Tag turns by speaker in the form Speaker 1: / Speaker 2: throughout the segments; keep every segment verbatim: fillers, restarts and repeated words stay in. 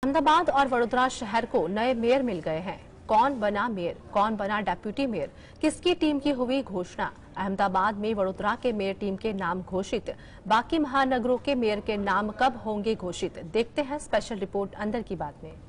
Speaker 1: अहमदाबाद और वडोदरा शहर को नए मेयर मिल गए हैं। कौन बना मेयर, कौन बना डेप्यूटी मेयर, किसकी टीम की हुई घोषणा। अहमदाबाद में वडोदरा के मेयर टीम के नाम घोषित, बाकी महानगरों के मेयर के नाम कब होंगे घोषित, देखते हैं स्पेशल रिपोर्ट अंदर की बात में।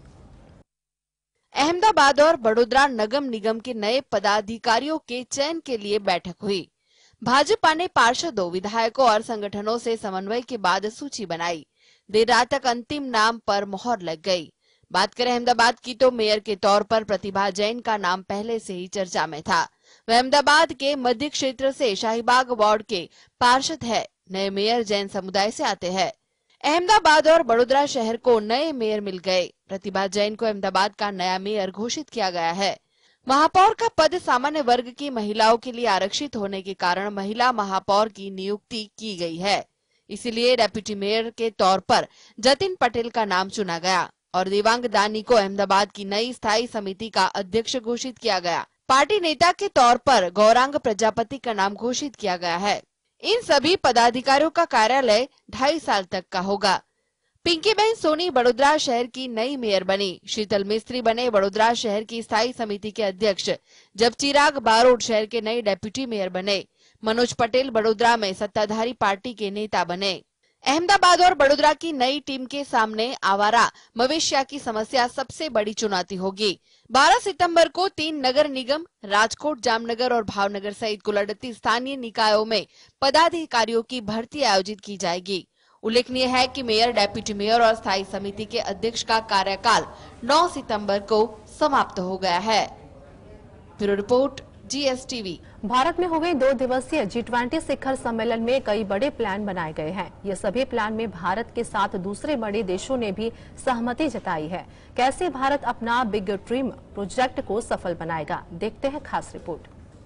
Speaker 2: अहमदाबाद और वडोदरा नगम निगम के नए पदाधिकारियों के चयन के लिए बैठक हुई। भाजपा ने पार्षदों, विधायकों और संगठनों से समन्वय के बाद सूची बनाई। देर रात तक अंतिम नाम पर मोहर लग गई। बात करें अहमदाबाद की तो मेयर के तौर पर प्रतिभा जैन का नाम पहले से ही चर्चा में था। वह अहमदाबाद के मध्य क्षेत्र से शाहीबाग वार्ड के पार्षद है। नए मेयर जैन समुदाय से आते हैं। अहमदाबाद और वडोदरा शहर को नए मेयर मिल गए। प्रतिभा जैन को अहमदाबाद का नया मेयर घोषित किया गया है। महापौर का पद सामान्य वर्ग की महिलाओं के लिए आरक्षित होने के कारण महिला महापौर की नियुक्ति की गई है। इसीलिए डेप्यूटी मेयर के तौर पर जतिन पटेल का नाम चुना गया और देवांग दानी को अहमदाबाद की नई स्थायी समिति का अध्यक्ष घोषित किया गया। पार्टी नेता के तौर पर गौरांग प्रजापति का नाम घोषित किया गया है। इन सभी पदाधिकारियों का कार्यालय ढाई साल तक का होगा। पिंकी बहन सोनी वडोदरा शहर की नई मेयर बनी। शीतल मिस्त्री बने वडोदरा शहर की स्थायी समिति के अध्यक्ष, जब चिराग बारोट शहर के नए डेप्यूटी मेयर बने। मनोज पटेल वडोदरा में सत्ताधारी पार्टी के नेता बने। अहमदाबाद और वडोदरा की नई टीम के सामने आवारा मवेशिया की समस्या सबसे बड़ी चुनौती होगी। बारह सितंबर को तीन नगर निगम राजकोट, जामनगर और भावनगर सहित कुल अड़तीस स्थानीय निकायों में पदाधिकारियों की भर्ती आयोजित की जाएगी। उल्लेखनीय है कि मेयर, डेप्यूटी मेयर और स्थायी समिति के अध्यक्ष का कार्यकाल नौ सितंबर को समाप्त हो गया है। Bureau report, GSTV.
Speaker 1: भारत में हुए दो दिवसीय जी ट्वेंटी शिखर सम्मेलन में कई बड़े प्लान बनाए गए हैं। ये सभी प्लान में भारत के साथ दूसरे बड़े देशों ने भी सहमति जताई है। कैसे भारत अपना बिग ड्रीम प्रोजेक्ट को सफल बनाएगा, देखते हैं खास रिपोर्ट।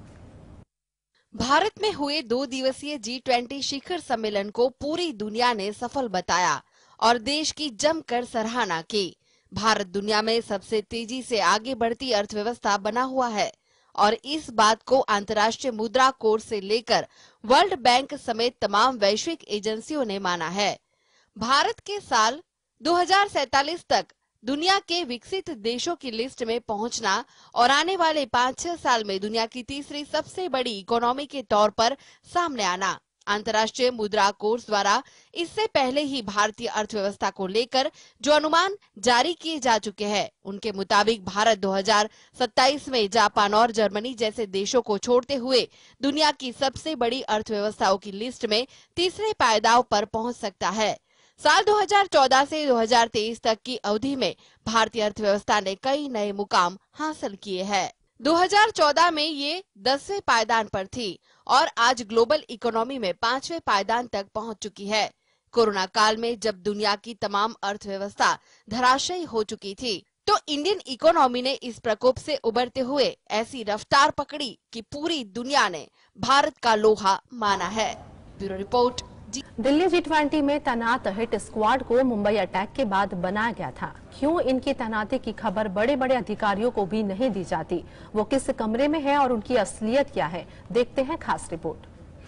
Speaker 2: भारत में हुए दो दिवसीय जी ट्वेंटी शिखर सम्मेलन को पूरी दुनिया ने सफल बताया और देश की जमकर सराहना की। भारत दुनिया में सबसे तेजी से आगे बढ़ती अर्थव्यवस्था बना हुआ है और इस बात को अंतर्राष्ट्रीय मुद्रा कोष से लेकर वर्ल्ड बैंक समेत तमाम वैश्विक एजेंसियों ने माना है। भारत के साल दो हज़ार सैंतालीस तक दुनिया के विकसित देशों की लिस्ट में पहुंचना और आने वाले पाँच छह साल में दुनिया की तीसरी सबसे बड़ी इकोनॉमी के तौर पर सामने आना। अंतर्राष्ट्रीय मुद्रा कोष द्वारा इससे पहले ही भारतीय अर्थव्यवस्था को लेकर जो अनुमान जारी किए जा चुके हैं, उनके मुताबिक भारत दो हज़ार सत्ताईस में जापान और जर्मनी जैसे देशों को छोड़ते हुए दुनिया की सबसे बड़ी अर्थव्यवस्थाओं की लिस्ट में तीसरे पायदाव पर पहुंच सकता है। साल दो हज़ार चौदह से दो हज़ार तेईस तक की अवधि में भारतीय अर्थव्यवस्था ने कई नए मुकाम हासिल किए हैं। दो हज़ार चौदह में ये दसवें पायदान पर थी और आज ग्लोबल इकोनॉमी में पांचवें पायदान तक पहुंच चुकी है। कोरोना काल में जब दुनिया की तमाम अर्थव्यवस्था धराशायी हो चुकी थी, तो इंडियन इकोनॉमी ने इस प्रकोप से उबरते हुए ऐसी रफ्तार पकड़ी कि पूरी दुनिया ने भारत का लोहा माना है। Bureau report.
Speaker 1: Delhi G twenty में तैनात हिट स्क्वाड को मुंबई अटैक के बाद बनाया गया था। क्यों इनकी तैनाती की खबर बड़े बड़े अधिकारियों को भी नहीं दी जाती, वो किस कमरे में है और उनकी असलियत क्या है, देखते हैं खास रिपोर्ट।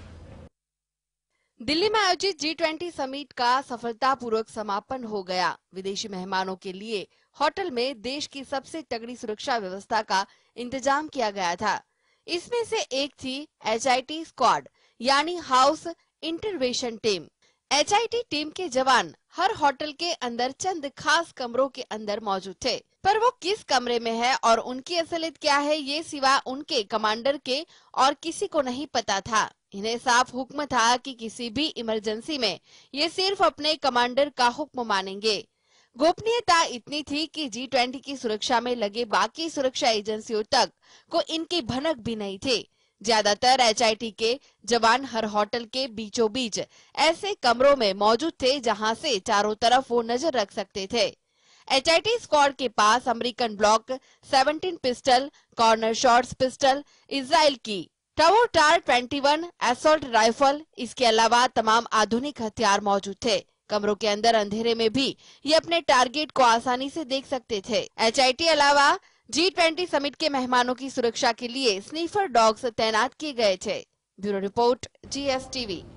Speaker 2: दिल्ली में आयोजित जी ट्वेंटी समिट का सफलतापूर्वक समापन हो गया। विदेशी मेहमानों के लिए होटल में देश की सबसे तगड़ी सुरक्षा व्यवस्था का इंतजाम किया गया था। इसमें से एक थी एच आई टी स्क्वाड, यानी house intervention team. H I T team के जवान हर होटल के अंदर चंद खास कमरों के अंदर मौजूद थे, पर वो किस कमरे में है और उनकी असलियत क्या है, ये सिवा उनके कमांडर के और किसी को नहीं पता था। इन्हें साफ हुक्म था कि किसी भी इमरजेंसी में ये सिर्फ अपने कमांडर का हुक्म मानेंगे। गोपनीयता इतनी थी कि जी ट्वेंटी की सुरक्षा में लगे बाकी सुरक्षा एजेंसियों तक को इनकी भनक भी नहीं थी। ज्यादातर एच आई टी के जवान हर होटल के बीचों बीच ऐसे कमरों में मौजूद थे जहां से चारों तरफ वो नजर रख सकते थे। एच आई टी स्क्वाड के पास अमेरिकन ब्लॉक सत्रह पिस्टल, कॉर्नर शॉट्स पिस्टल, इजराइल की टवोटार इक्कीस असॉल्ट राइफल, इसके अलावा तमाम आधुनिक हथियार मौजूद थे। कमरों के अंदर अंधेरे में भी ये अपने टारगेट को आसानी से देख सकते थे। एच आई टी अलावा जी ट्वेंटी समिट के मेहमानों की सुरक्षा के लिए स्नीफर डॉग्स तैनात किए गए थे। Bureau report, GSTV.